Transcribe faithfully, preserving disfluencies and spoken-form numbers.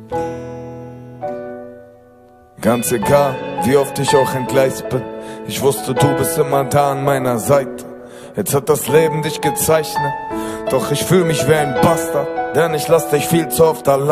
Ganz egal, wie oft ich auch entgleist bin, ich wusste, du bist immer da an meiner Seite. Jetzt hat das Leben dich gezeichnet, doch ich fühl mich wie ein Bastard, denn ich lass dich viel zu oft allein.